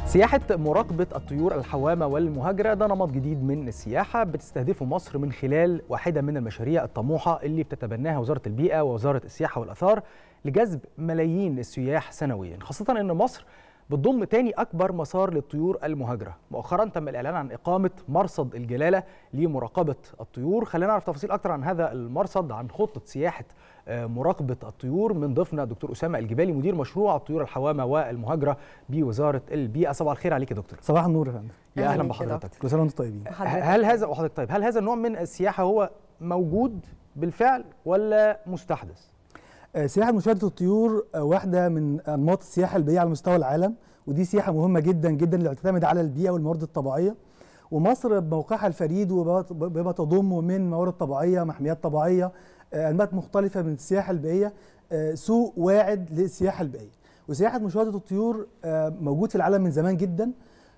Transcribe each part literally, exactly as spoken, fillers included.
سياحة مراقبة الطيور الحوامة والمهاجرة ده نمط جديد من السياحة بتستهدفه مصر من خلال واحدة من المشاريع الطموحة اللي بتتبناها وزارة البيئة ووزارة السياحة والآثار لجذب ملايين السياح سنويا، خاصة أن مصر بتضم تاني أكبر مسار للطيور المهاجرة. مؤخرا تم الإعلان عن إقامة مرصد الجلالة لمراقبة الطيور. خلينا نعرف تفاصيل أكتر عن هذا المرصد، عن خطة سياحة مراقبة الطيور من ضيفنا دكتور أسامة الجبالي، مدير مشروع الطيور الحوامة والمهاجرة بوزارة البيئة. صباح الخير عليك يا دكتور. صباح النور يا فندم. يا أهلا بحضرتك. كل سنة وأنتم طيبين. هل هذا وحضرتك طيب هل هذا النوع من السياحة هو موجود بالفعل ولا مستحدث؟ سياحة مشاهدة الطيور واحدة من أنماط السياحة البيئية على مستوى العالم، ودي سياحة مهمة جدا جدا اللي بتعتمد على البيئة والموارد الطبيعية. ومصر بموقعها الفريد وبما تضم من موارد طبيعية، محميات طبيعية، أنماط مختلفة من السياحة البيئية، سوق واعد للسياحة البيئية. وسياحة مشاهدة الطيور موجود في العالم من زمان جدا.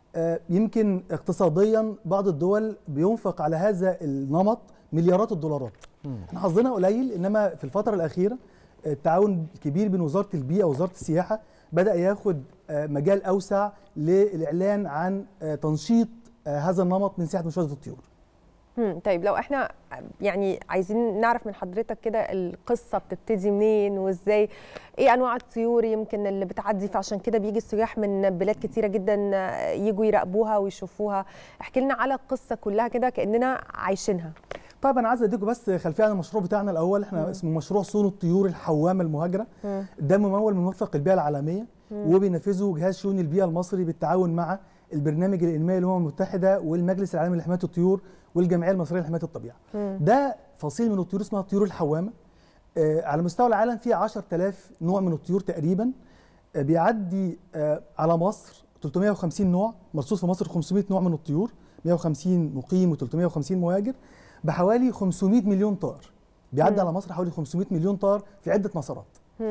يمكن اقتصاديا بعض الدول بينفق على هذا النمط مليارات الدولارات. احنا حظنا قليل، انما في الفترة الأخيرة التعاون الكبير بين وزارة البيئة ووزارة السياحة بدأ ياخد مجال أوسع للإعلان عن تنشيط هذا النمط من سياحة مشاهدة الطيور. طيب لو احنا يعني عايزين نعرف من حضرتك كده القصة بتبتدي منين وازاي، ايه انواع الطيور يمكن اللي بتعدي، فعشان كده بيجي السياح من بلاد كتيرة جدا يجوا يراقبوها ويشوفوها. احكي لنا على القصة كلها كده كأننا عايشينها. طيب انا عايز اديكم بس خلفيه عن المشروع بتاعنا الاول. احنا مم. اسمه مشروع صون الطيور الحوامه المهاجره. مم. ده ممول من مرفق البيئه العالميه، مم. وبينفذه جهاز شؤون البيئه المصري بالتعاون مع البرنامج الانمائي للامم المتحده والمجلس العالمي لحمايه الطيور والجمعيه المصريه لحمايه الطبيعه. مم. ده فصيل من الطيور اسمها الطيور الحوامه. آه على مستوى العالم في عشرة آلاف نوع من الطيور تقريبا. آه بيعدي آه على مصر ثلاثمائة وخمسين نوع، مرصوص في مصر خمسمائة نوع من الطيور، مائة وخمسين مقيم وثلاثمائة وخمسين مهاجر، بحوالي خمسمائة مليون طائر. بيعدي على مصر حوالي خمسمائة مليون طائر في عده مسارات.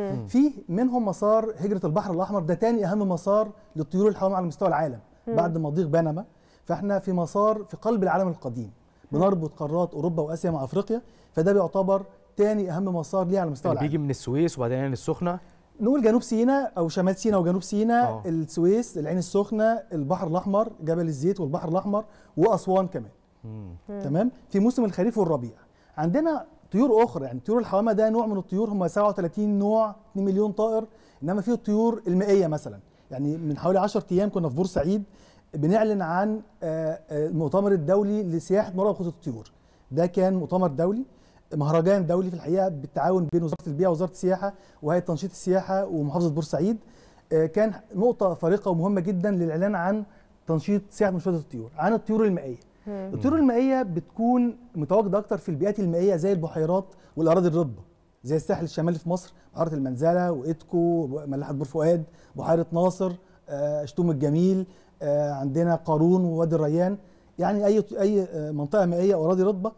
في منهم مسار هجره البحر الاحمر، ده تاني اهم مسار للطيور الحوامه على مستوى العالم مم. بعد مضيق بنما. فاحنا في مسار في قلب العالم القديم، بنربط قارات اوروبا واسيا مع افريقيا، فده بيعتبر تاني اهم مسار ليه على مستوى العالم. بيجي من السويس وبعدين العين السخنه، نقول جنوب سيناء او شمال سيناء وجنوب سيناء، أوه. السويس، العين السخنه، البحر الاحمر، جبل الزيت والبحر الاحمر، واسوان كمان. مم. تمام. في موسم الخريف والربيع عندنا طيور اخرى، يعني طيور الحوامه ده نوع من الطيور، هم سبعة وثلاثين نوع، اثنين مليون طائر. انما في الطيور المائيه مثلا، يعني من حوالي عشرة ايام كنا في بورسعيد بنعلن عن المؤتمر الدولي لسياحه مراقبه الطيور. ده كان مؤتمر دولي، مهرجان دولي في الحقيقه بالتعاون بين وزاره البيئه ووزاره السياحه وهيئه تنشيط السياحه ومحافظه بورسعيد. كان نقطه فارقه ومهمه جدا للاعلان عن تنشيط سياحه مشاهده الطيور، عن الطيور المائيه. الطيور المائيه بتكون متواجده اكتر في البيئات المائيه زي البحيرات والاراضي الرطبه، زي الساحل الشمالي في مصر، بحيره المنزله وإيدكو، ملاحه بور فؤاد، بحيره ناصر، شتوم الجميل، عندنا قارون ووادي الريان. يعني اي اي منطقه مائيه او اراضي رطبه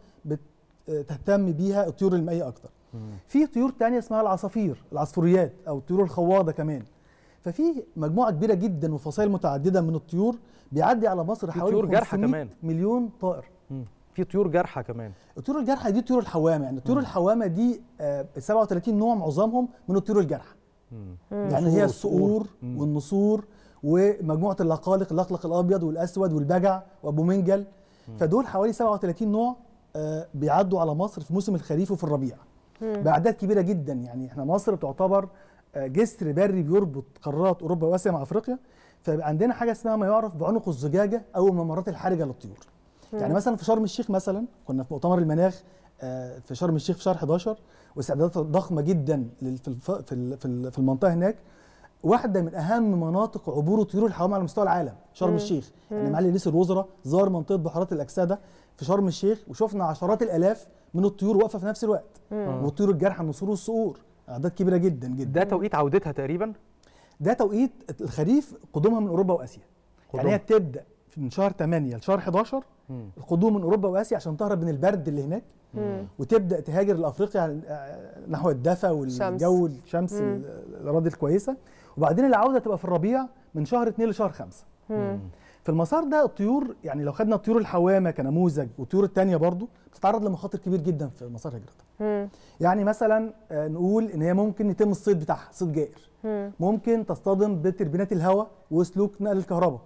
بتهتم بيها الطيور المائيه اكتر. في طيور ثانيه اسمها العصافير، العصفوريات او الطيور الخواضه كمان. ففي مجموعه كبيره جدا وفصائل متعدده من الطيور بيعدي على مصر حوالي خمسمائة مليون طائر. مم. في طيور جارحه كمان. الطيور الجارحه دي طيور الحوامه، يعني الطيور الحوامه دي آه سبعة وثلاثين نوع معظمهم من الطيور الجارحه. مم. يعني هي الصقور والنسور ومجموعه اللقالق، اللقلق الابيض والاسود والبجع وابو منجل. مم. فدول حوالي سبعة وثلاثين نوع آه بيعدوا على مصر في موسم الخريف وفي الربيع باعداد كبيره جدا. يعني احنا مصر تعتبر جسر بري بيربط قارات اوروبا واسيا مع افريقيا. فعندنا حاجه اسمها ما يعرف بعنق الزجاجه او الممرات الحرجه للطيور. مم. يعني مثلا في شرم الشيخ مثلا كنا في مؤتمر المناخ في شرم الشيخ في شهر حداشر، واستعدادات ضخمه جدا في في المنطقه هناك. واحده من اهم مناطق عبور الطيور الحوامه على مستوى العالم شرم مم. الشيخ. مم. يعني معالي رئيس الوزراء زار منطقه بحيرات الاكسده في شرم الشيخ، وشفنا عشرات الالاف من الطيور واقفه في نفس الوقت. مم. والطيور الجارحه، النسور والصقور، اعداد كبيره جدا جدا. ده توقيت عودتها تقريبا؟ ده توقيت الخريف، قدومها من اوروبا واسيا. قدوم. يعني هي بتبدا من شهر ثمانية لشهر حداشر القدوم من اوروبا واسيا عشان تهرب من البرد اللي هناك. مم. وتبدا تهاجر لافريقيا نحو الدفا والجو الشمس الاراضي الكويسه. وبعدين العوده تبقى في الربيع من شهر اثنين لشهر خمسة. مم. في المسار ده الطيور، يعني لو خدنا طيور الحوامه كنموذج والطيور الثانيه برضو بتتعرض لمخاطر كبير جدا في مسار هجرتها. يعني مثلا نقول ان هي ممكن يتم الصيد بتاعها صيد جائر، ممكن تصطدم بتربينات الهواء وسلوك نقل الكهرباء،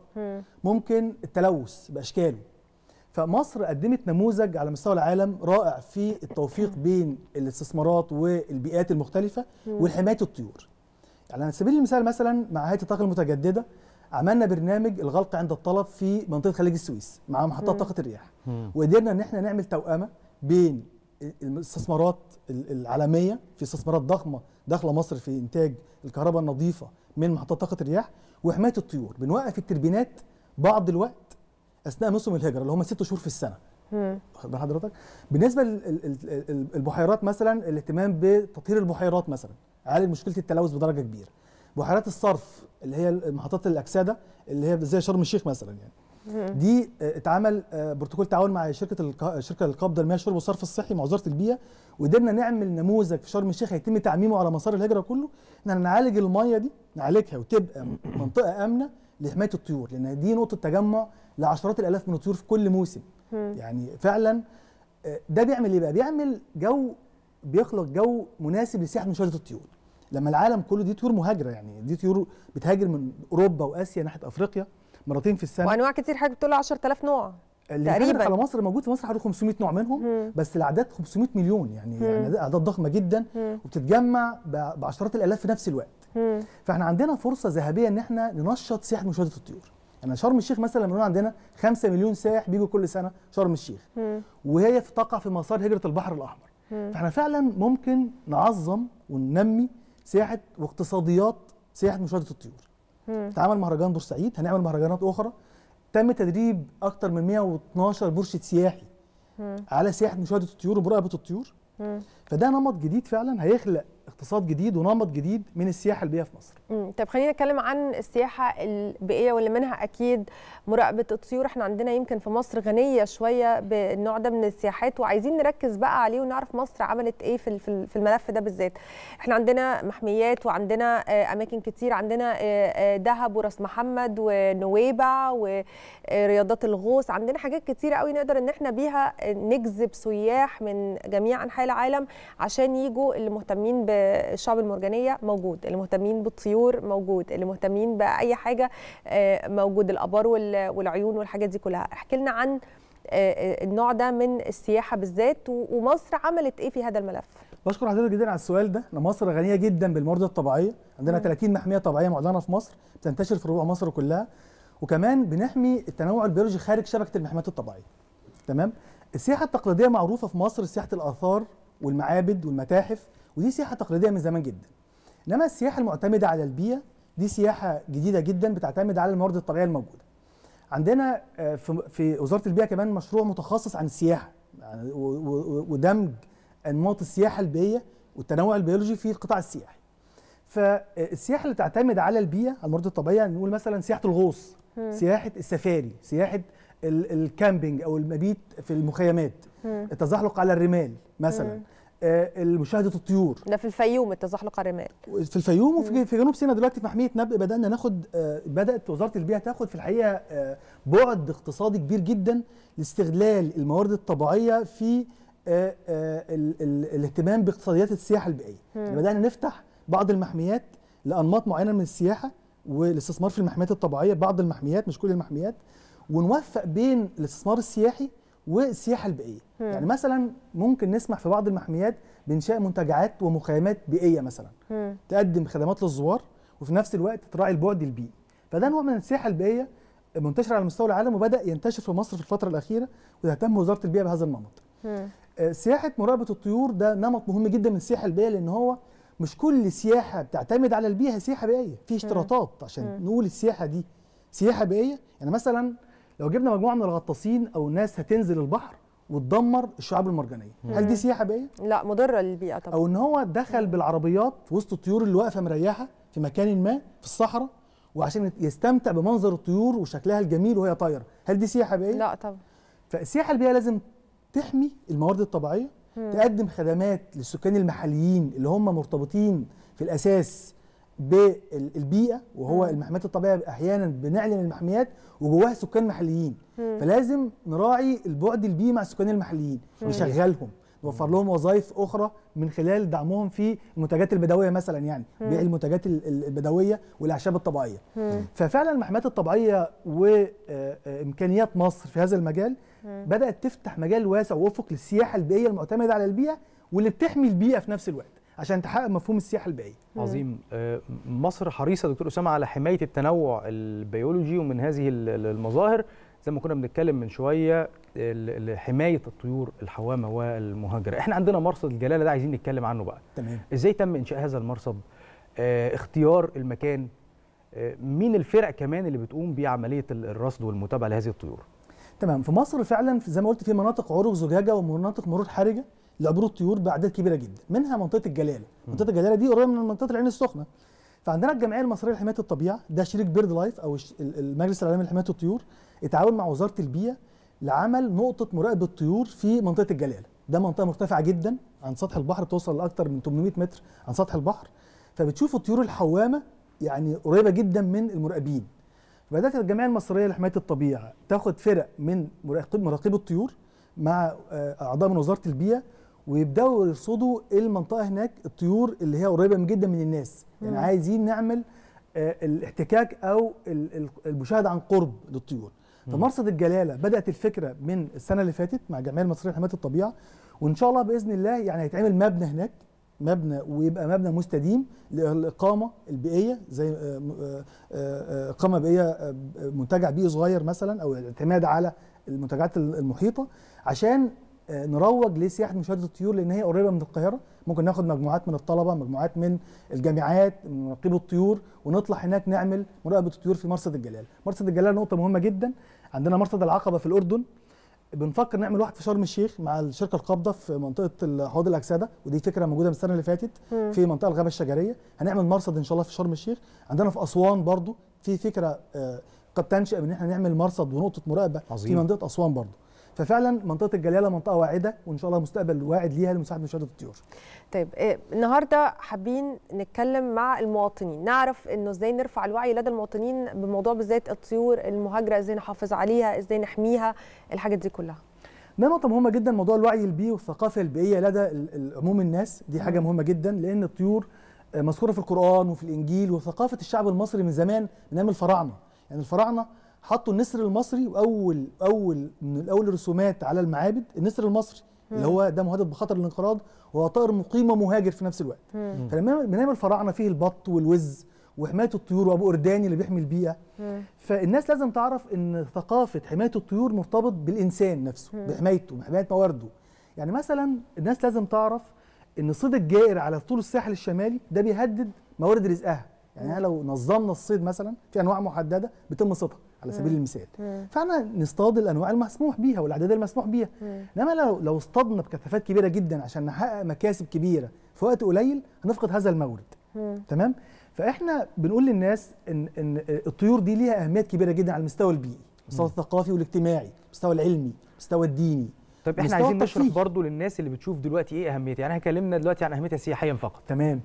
ممكن التلوث باشكاله. فمصر قدمت نموذج على مستوى العالم رائع في التوفيق بين الاستثمارات والبيئات المختلفه والحمايه الطيور. يعني على سبيل المثال مثلا مع هيئه الطاقه المتجدده عملنا برنامج الغلق عند الطلب في منطقه خليج السويس مع محطات طاقه الرياح، وقدرنا ان احنا نعمل توأمه بين الاستثمارات العالميه في استثمارات ضخمه داخله مصر في انتاج الكهرباء النظيفه من محطات طاقه الرياح وحمايه الطيور. بنوقف التربينات بعض الوقت اثناء موسم الهجره اللي هم ست شهور في السنه. واخد بال حضرتك؟ بالنسبه للبحيرات مثلا الاهتمام بتطهير البحيرات مثلا، عالج مشكله التلوث بدرجه كبيره. بحيرات الصرف اللي هي محطات الاكسده اللي هي زي شرم الشيخ مثلا، يعني دي اتعمل بروتوكول تعاون مع شركه شركه القابضه المياه الشرب والصرف الصحي مع وزاره البيئه، وقدرنا نعمل نموذج في شرم الشيخ هيتم تعميمه على مسار الهجره كله، ان نعالج الميه دي نعالجها وتبقى منطقه امنه لحمايه الطيور، لان دي نقطه تجمع لعشرات الالاف من الطيور في كل موسم. يعني فعلا ده بيعمل ايه بقى؟ بيعمل جو، بيخلق جو مناسب لسياحه مشاهده الطيور. لما العالم كله دي طيور مهاجره، يعني دي طيور بتهاجر من اوروبا واسيا ناحيه افريقيا مرتين في السنه، وانواع كتير، حضرتك بتقول عشرة آلاف نوع تقريبا على مصر. موجود في مصر حوالي خمسمائة نوع منهم، مم. بس الاعداد خمسمائة مليون، يعني, يعني اعداد ضخمه جدا، مم. وبتتجمع بعشرات الالاف في نفس الوقت. مم. فاحنا عندنا فرصه ذهبيه ان احنا ننشط سياحه مشاهده الطيور. يعني شرم الشيخ مثلا لما عندنا خمسة مليون سائح بيجوا كل سنه شرم الشيخ، مم. وهي تقع في مسار هجره البحر الاحمر. مم. فاحنا فعلا ممكن نعظم وننمي سياحه واقتصاديات سياحه مشاهده الطيور. اتعمل مهرجان بورسعيد، هنعمل مهرجانات اخرى. تم تدريب اكثر من مائة واثناشر مرشد سياحي مم. على سياحه مشاهده الطيور ومراقبه الطيور. مم. فده نمط جديد فعلا هيخلق اقتصاد جديد ونمط جديد من السياحه البيئيه في مصر. امم طب خلينا نتكلم عن السياحه البيئيه واللي منها اكيد مراقبه الطيور. احنا عندنا يمكن في مصر غنيه شويه بالنوع ده من السياحات، وعايزين نركز بقى عليه ونعرف مصر عملت ايه في في الملف ده بالذات. احنا عندنا محميات وعندنا اماكن كتير، عندنا دهب وراس محمد ونويبع ورياضات الغوص، عندنا حاجات كتيره قوي نقدر ان احنا بيها نجذب سياح من جميع انحاء العالم عشان يجوا. اللي مهتمين بالشعب المرجانيه موجود، اللي مهتمين بالطيور موجود، اللي مهتمين باي حاجه موجود، الابار والعيون والحاجات دي كلها. احكي لنا عن النوع ده من السياحه بالذات، ومصر عملت ايه في هذا الملف؟ بشكر حضرتك جدا على السؤال ده. مصر غنيه جدا بالموارد الطبيعيه، عندنا ثلاثين محميه طبيعيه معلنه في مصر بتنتشر في ربوع مصر كلها، وكمان بنحمي التنوع البيولوجي خارج شبكه المحميات الطبيعيه. تمام؟ السياحه التقليديه معروفه في مصر سياحه الاثار والمعابد والمتاحف، ودي سياحه تقليديه من زمان جدا. انما السياحه المعتمده على البيئه دي سياحه جديده جدا بتعتمد على الموارد الطبيعيه الموجوده. عندنا في وزاره البيئه كمان مشروع متخصص عن السياحه، يعني ودمج انماط السياحه البيئيه والتنوع البيولوجي في القطاع السياحي. فالسياحه اللي تعتمد على البيئه على الموارد الطبيعيه نقول مثلا سياحه الغوص، سياحه السفاري، سياحه الكامبينج او المبيت في المخيمات، التزحلق على الرمال مثلا، مشاهده الطيور. ده في الفيوم التزحلق على الرمال. في الفيوم وفي في جنوب سيناء دلوقتي في محميه نبأ بدانا ناخد، بدات وزاره البيئه تاخد في الحقيقه بعد اقتصادي كبير جدا لاستغلال الموارد الطبيعيه في الاهتمام باقتصاديات السياحه البيئيه. يعني بدانا نفتح بعض المحميات لانماط معينه من السياحه والاستثمار في المحميات الطبيعيه، بعض المحميات مش كل المحميات، ونوفق بين الاستثمار السياحي والسياحه البيئيه. مم. يعني مثلا ممكن نسمح في بعض المحميات بانشاء منتجعات ومخيمات بيئيه مثلا، مم. تقدم خدمات للزوار وفي نفس الوقت تراعي البعد البيئي. فده نوع من السياحه البيئيه منتشر على مستوى العالم وبدا ينتشر في مصر في الفتره الاخيره، وتهتم وزاره البيئه بهذا النمط. مم. سياحه مراقبه الطيور ده نمط مهم جدا من السياحه البيئيه، لان هو مش كل سياحه بتعتمد على البيئه هي سياحه بيئيه، في اشتراطات عشان مم. نقول السياحه دي سياحه بيئيه. يعني مثلا لو جبنا مجموعه من الغطاسين او الناس هتنزل البحر وتدمر الشعاب المرجانيه، هل دي سياحه بيئيه؟ لا، مضره للبيئه طبعا. او ان هو دخل بالعربيات في وسط الطيور اللي واقفه مريحه في مكان ما في الصحراء وعشان يستمتع بمنظر الطيور وشكلها الجميل وهي طايره، هل دي سياحه بيئيه؟ لا طبعا. فالسياحه البيئيه لازم تحمي الموارد الطبيعيه، مم. تقدم خدمات للسكان المحليين اللي هم مرتبطين في الاساس بالبيئه، وهو مم. المحميات الطبيعيه احيانا بنعلن المحميات وجواها سكان محليين، مم. فلازم نراعي البعد البيئي مع السكان المحليين، مم. نشغلهم، نوفر لهم وظائف اخرى من خلال دعمهم في المنتجات البدويه مثلا، يعني مم. بيع المنتجات ال- ال- البدويه والاعشاب الطبيعيه. مم. ففعلا المحميات الطبيعيه وامكانيات مصر في هذا المجال مم. بدات تفتح مجال واسع وافق للسياحه البيئيه المعتمده على البيئه واللي بتحمي البيئه في نفس الوقت عشان تحقق مفهوم السياحه البيئيه. عظيم. آه، مصر حريصه دكتور اسامه على حمايه التنوع البيولوجي، ومن هذه ال- ال- المظاهر زي ما كنا بنتكلم من شويه ال- ال- حمايه الطيور الحوامه والمهاجره. احنا عندنا مرصد الجلاله ده عايزين نتكلم عنه بقى. تمام. ازاي تم انشاء هذا المرصد؟ آه، اختيار المكان، آه، مين الفرق كمان اللي بتقوم بعمليه ال- الرصد والمتابعه لهذه الطيور؟ تمام. في مصر فعلا زي ما قلت في مناطق عروق زجاجه ومناطق مرور حرجه لعبور الطيور باعداد كبيره جدا، منها منطقه الجلاله. منطقه الجلاله دي قريبه من منطقه العين السخنه. فعندنا الجمعيه المصريه لحمايه الطبيعه، ده شريك بيرد لايف او الش- ال- المجلس العالمي لحمايه الطيور، اتعاون مع وزاره البيئه لعمل نقطه مراقبه الطيور في منطقه الجلاله. ده منطقه مرتفعه جدا عن سطح البحر، بتوصل لاكثر من ثمانمائة متر عن سطح البحر، فبتشوف الطيور الحوامه يعني قريبه جدا من المراقبين. بدات الجمعيه المصريه لحمايه الطبيعه تاخد فرق من مراقب مراقبي الطيور مع آه، اعضاء من وزاره البيئه، ويبداوا يرصدوا المنطقه هناك الطيور اللي هي قريبه من جدا من الناس، يعني مم. عايزين نعمل آه، الاحتكاك او ال- ال- المشاهده عن قرب للطيور. فمرصد الجلاله بدات الفكره من السنه اللي فاتت مع الجمعيه المصريه لحمايه الطبيعه، وان شاء الله باذن الله يعني هيتعمل مبنى هناك، مبنى ويبقى مبنى مستديم للاقامه البيئيه، زي آه، آه، آه، اقامه بيئيه، آه، منتجع بيئي صغير مثلا، او الاعتماد على المنتجعات المحيطه عشان آه، نروج لسياحه مشاهده الطيور، لان هي قريبه من القاهره. ممكن ناخد مجموعات من الطلبه، مجموعات من الجامعات، من مراقبي الطيور، ونطلع هناك نعمل مراقبه الطيور في مرصد الجلاله. مرصد الجلاله نقطه مهمه جدا. عندنا مرصد العقبه في الاردن، بنفكر نعمل واحد في شرم الشيخ مع الشركه القابضه في منطقه حوض الاكسده، ودي فكره موجوده من السنه اللي فاتت مم. في منطقه الغابه الشجريه. هنعمل مرصد ان شاء الله في شرم الشيخ. عندنا في اسوان برضو في فكره آه، قد تنشا من ان احنا نعمل مرصد ونقطه مراقبه عظيم. في منطقه اسوان برضو. ففعلا منطقه الجلاله منطقه واعده، وان شاء الله مستقبل واعد ليها لمساعده مشاهده الطيور. طيب إيه، النهارده حابين نتكلم مع المواطنين، نعرف انه ازاي نرفع الوعي لدى المواطنين بموضوع بالذات الطيور المهاجره، ازاي نحافظ عليها، ازاي نحميها، الحاجات دي كلها. ده نقطة مهمة جدا، موضوع الوعي البيئي والثقافة البيئية لدى ال- ال- عموم الناس، دي حاجة مم. مهمة جدا، لأن الطيور آه، مذكورة في القرآن وفي الإنجيل، وثقافة الشعب المصري من زمان، من أيام الفراعنة. يعني الفراعنة حطوا النسر المصري، وأول أول من أول الرسومات على المعابد النسر المصري، اللي مم. هو ده مهدد بخطر الانقراض، وهو طائر مقيم ومهاجر في نفس الوقت. مم. فلما من أيام الفراعنة فيه البط والوز وحماية الطيور، وأبو أرداني اللي بيحمي البيئة. مم. فالناس لازم تعرف ان ثقافه حمايه الطيور مرتبط بالانسان نفسه، مم. بحمايته، بحمايه موارده. يعني مثلا الناس لازم تعرف ان الصيد الجائر على طول الساحل الشمالي ده بيهدد موارد رزقها. يعني إحنا لو نظمنا الصيد مثلا في انواع محدده بيتم صيدها على سبيل مم. المثال، مم. فاحنا نصطاد الانواع المسموح بيها والاعداد المسموح بيها. مم. انما لو لو اصطادنا بكثافات كبيره جدا عشان نحقق مكاسب كبيره في وقت قليل، هنفقد هذا المورد. مم. تمام. فاحنا بنقول للناس ان ان الطيور دي ليها اهميات كبيره جدا على المستوى البيئي، المستوى الثقافي والاجتماعي، المستوى العلمي، المستوى الديني. طيب احنا مستوى عايزين نشرح الترفيه. برضو للناس اللي بتشوف دلوقتي ايه اهميتها، يعني احنا اتكلمنا دلوقتي عن اهميتها سياحيا فقط. تمام.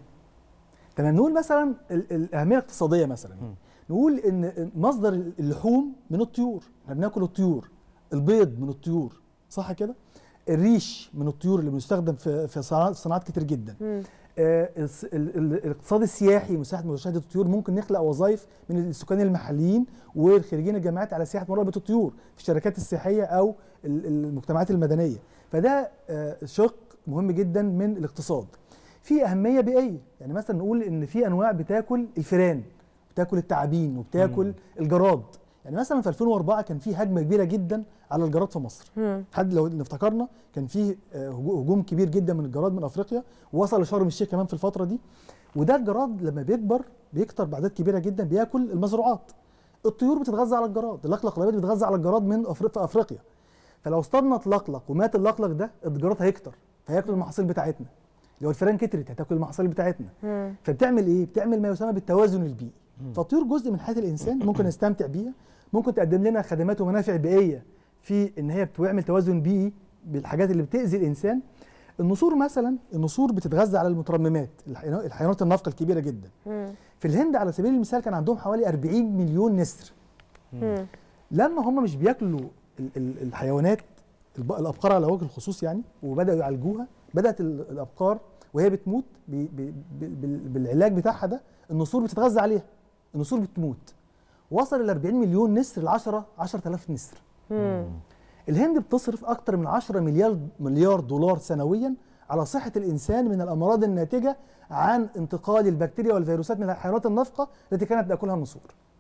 تمام. نقول مثلا ال- الاهميه الاقتصاديه مثلا. م. نقول ان مصدر اللحوم من الطيور، احنا بناكل الطيور، البيض من الطيور، صح كده؟ الريش من الطيور اللي بيستخدم في في صناعات صناعات كتير جدا. مم. آه، الس- ال- ال- الاقتصاد السياحي، مساحه مشاهده الطيور، ممكن نخلق وظائف من السكان المحليين والخريجين الجامعات على سياحه مراقبه الطيور في الشركات السياحيه او ال- المجتمعات المدنيه. فده آه، شق مهم جدا من الاقتصاد. في اهميه بيئيه، يعني مثلا نقول ان في انواع بتاكل الفئران، بتاكل التعابين، وبتاكل مم. الجراد. يعني مثلا في ألفين وأربعة كان في هجمه كبيره جدا على الجراد في مصر. مم. حد لو افتكرنا كان في آه، هجو- هجوم كبير جدا من الجراد من افريقيا، ووصل لشرم الشيخ كمان في الفتره دي. وده الجراد لما بيكبر بيكتر باعداد كبيره جدا، بياكل المزروعات. الطيور بتتغذى على الجراد، اللقلق الابيض بيتغذى على الجراد من أفريقيا في افريقيا. فلو اصطادنا لقلق ومات اللقلق ده، الجراد هيكتر فياكل المحاصيل بتاعتنا. لو الفئران كترت هتاكل المحاصيل بتاعتنا. مم. فبتعمل ايه؟ بتعمل ما يسمى بالتوازن البيئي. فالطيور جزء من حياه الانسان، ممكن نستمتع بيها، ممكن تقدم لنا خدمات ومنافع بيئيه في ان هي بتعمل توازن بيئي بالحاجات اللي بتاذي الانسان. النسور مثلا، النسور بتتغذى على المترممات، الحيوانات الحيوانات النافقه الكبيره جدا. مم. في الهند على سبيل المثال كان عندهم حوالي أربعين مليون نسر. مم. لما هم مش بياكلوا ال- ال- الحيوانات الب- الابقار على وجه الخصوص يعني، وبداوا يعالجوها، بدات ال- الابقار وهي بتموت بي بي بي بالعلاج بتاعها ده النسور بتتغذى عليها، النسور بتموت. وصل ال أربعين مليون نسر ل عشرة آلاف نسر. مم. الهند بتصرف اكتر من عشرة مليار مليار دولار سنويا على صحه الانسان من الامراض الناتجه عن انتقال البكتيريا والفيروسات من الحيوانات النافقه التي كانت تاكلها النسور.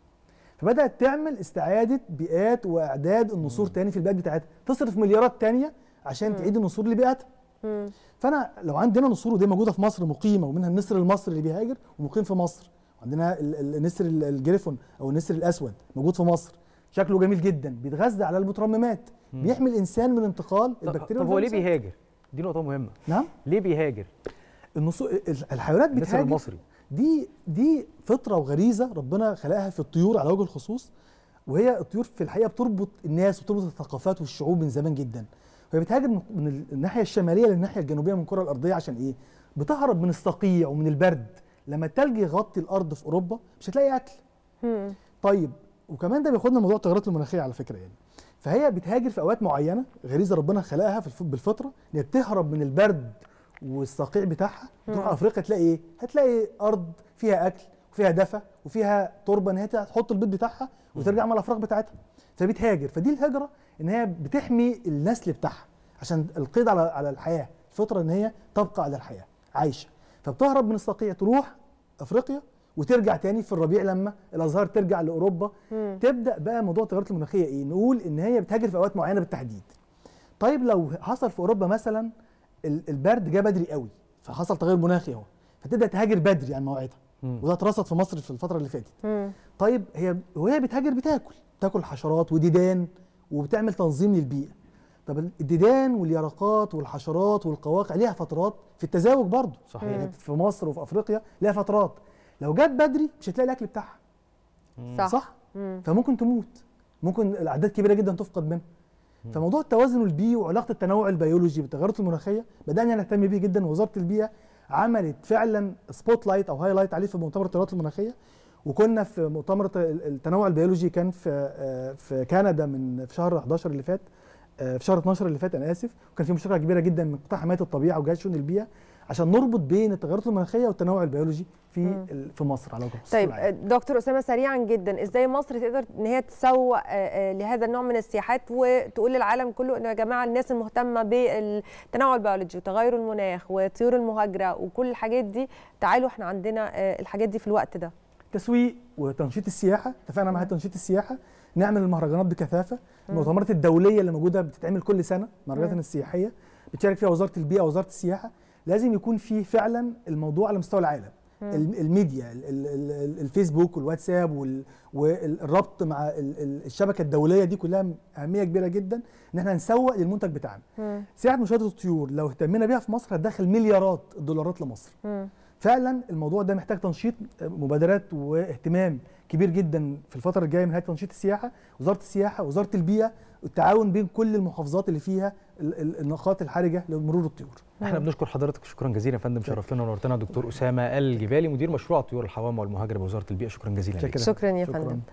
فبدات تعمل استعاده بيئات واعداد النسور تاني في البيئات بتاعتها، تصرف مليارات تانيه عشان مم. تعيد النسور لبيئتها. مم. فانا لو عندنا نسور ودي موجوده في مصر مقيمه، ومنها النسر المصري اللي بيهاجر ومقيم في مصر، وعندنا ال- ال- النسر ال- الجريفون او النسر الاسود موجود في مصر، شكله جميل جدا، بيتغذى على المترممات، بيحمي الانسان من انتقال البكتيريا. طب هو ليه والفيروسات. بيهاجر؟ دي نقطة مهمة. نعم؟ ليه بيهاجر؟ النسور الحيوانات النسر بتهاجر، المصري دي دي فطره وغريزه ربنا خلقها في الطيور على وجه الخصوص، وهي الطيور في الحقيقه بتربط الناس وتربط الثقافات والشعوب من زمان جدا. وهي بتهاجر من من الناحيه الشماليه للناحيه الجنوبيه من الكره الارضيه عشان ايه؟ بتهرب من الصقيع ومن البرد. لما التلج يغطي الارض في اوروبا مش هتلاقي اكل. مم. طيب وكمان ده بياخدنا لموضوع التغيرات المناخيه على فكره يعني. فهي بتهاجر في اوقات معينه، غريزه ربنا خلقها في الف- بالفطره ان هي بتهرب من البرد والصقيع بتاعها. تروح افريقيا تلاقي ايه؟ هتلاقي ارض فيها اكل وفيها دفى وفيها تربه ان هي تحط البيض بتاعها وترجع مع الافراخ بتاعتها. فبتهاجر، فدي الهجره ان هي بتحمي النسل بتاعها عشان القيد على على الحياه، الفطره ان هي تبقى على الحياه عايشه. فبتهرب من الصقيع تروح افريقيا وترجع تاني في الربيع لما الازهار ترجع لاوروبا. مم. تبدا بقى موضوع التغيرات المناخيه ايه؟ نقول ان هي بتهاجر في اوقات معينه بالتحديد. طيب لو حصل في اوروبا مثلا ال- البرد جه بدري قوي فحصل تغير مناخي اهو، فتبدا تهاجر بدري عن موعدها. مم. وده اترصد في مصر في الفتره اللي فاتت. مم. طيب هي وهي بتهاجر بتاكل بتاكل حشرات وديدان وبتعمل تنظيم للبيئه. طب الديدان واليرقات والحشرات والقواقع ليها فترات في التزاوج برضه. صحيح. يعني في مصر وفي افريقيا ليها فترات، لو جت بدري مش هتلاقي الاكل بتاعها. صح. صح؟ مم. فممكن تموت، ممكن الاعداد كبيره جدا تفقد منها. فموضوع التوازن البيئي وعلاقه التنوع البيولوجي بالتغيرات المناخيه بدانا نهتم بيه جدا، ووزاره البيئه عملت فعلا سبوت لايت او هاي لايت عليه في مؤتمر التغيرات المناخيه. وكنا في مؤتمر التنوع البيولوجي كان في في كندا من في شهر حداشر اللي فات، في شهر اتناشر اللي فات انا اسف، وكان في مشاركه كبيره جدا من قطاع حمايه الطبيعه وجهاز شؤون البيئه عشان نربط بين التغيرات المناخيه والتنوع البيولوجي في في مصر على وجه الخصوص. طيب دكتور اسامه سريعا جدا، ازاي مصر تقدر ان هي تسوق لهذا النوع من السياحات وتقول للعالم كله انه يا جماعه الناس المهتمه بالتنوع البيولوجي وتغير المناخ وطيور المهاجره وكل الحاجات دي، تعالوا احنا عندنا الحاجات دي في الوقت ده؟ تسويق وتنشيط السياحه، اتفقنا مع تنشيط السياحه، نعمل المهرجانات بكثافه، المؤتمرات الدوليه اللي موجوده بتتعمل كل سنه، المهرجانات السياحيه بتشارك فيها وزاره البيئه ووزاره السياحه، لازم يكون في فعلا الموضوع على مستوى العالم. الميديا الفيسبوك والواتساب والربط مع الشبكه الدوليه دي كلها اهميه كبيره جدا ان احنا نسوق للمنتج بتاعنا. سياحه مشاهده الطيور لو اهتمينا بيها في مصر هتدخل مليارات الدولارات لمصر. م. فعلا الموضوع ده محتاج تنشيط مبادرات واهتمام كبير جدا في الفتره الجايه من هيئه تنشيط السياحه، وزاره السياحه، وزاره البيئه، التعاون بين كل المحافظات اللي فيها النقاط الحرجه لمرور الطيور. احنا بنشكر حضرتك شكرا جزيلا يا فندم، شرفتنا ونورتنا دكتور اسامه الجبالي مدير مشروع طيور الحوامه والمهاجره بوزاره البيئه. شكرا جزيلا. شكرا, شكرا يا فندم.